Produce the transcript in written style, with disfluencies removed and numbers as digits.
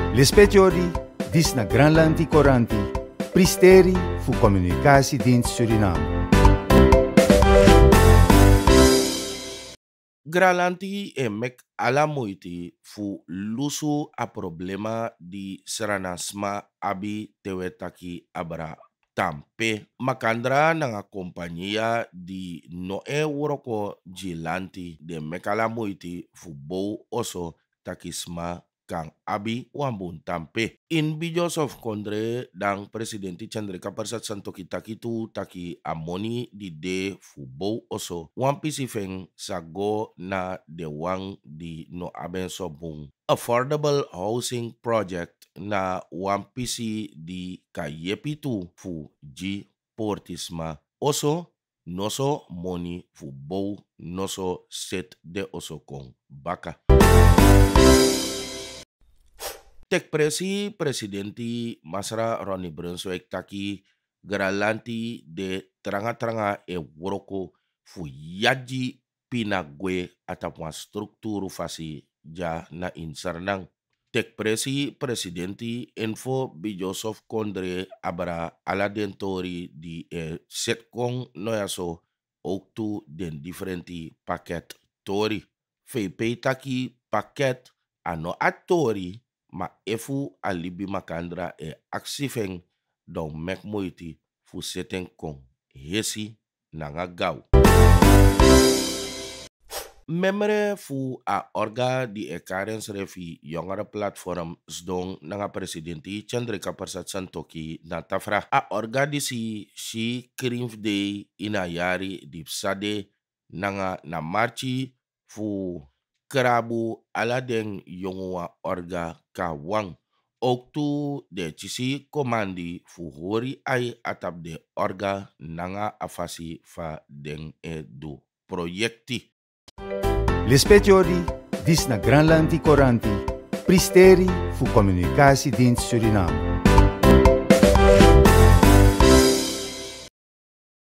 L'espetiori dis na Granlandi Coranti, pristeri fu Communicatiedienst Suriname. Granlandi e mek ala moiti fu lusu a problema di seranasma abi tewetaki abra tampe makandra nanga kompanhia di noe woroko jilanti de mekala moiti fu bou oso takisma kang abi wambun tampe. In bijos of kondre dang presidenti Chandrika Persat Santoki takitu taki amoni di de fu bou oso wampisi feng sago na de wang di no aben so bung affordable housing project na wampisi di kayepitu fu ji portisma oso noso moni fu bou noso set de oso kong baka. Tek presidenti Masra Ronnie Brunswick taki Granlandi de tranga e woroko fu yaji pinagwe atapwa strukturu fasi ja na insarnang. Tek presidenti info bijosov kondre abra ala dentori di set kong noyaso ook tu den differenti paket tori. VP taki paket ano atori ma efu alibi makandra e aksifeng don mek moiti fu seten kong hesi nanga gau. Memre fu a orga di ekarens refi jongere platform sdong nanga presidenti Chandrika Persat Santoki na tafra. A orga di si krimfde ina yari dipsade nanga na marchi fu krabu ala den yongwa orga ka wang. Ook tu de chisi komandi fu hori ai atap de orga nanga afasi fa den du projekti. L'espetiori dis na Granlandi Coranti, pristeri fu Communicatiedienst Suriname.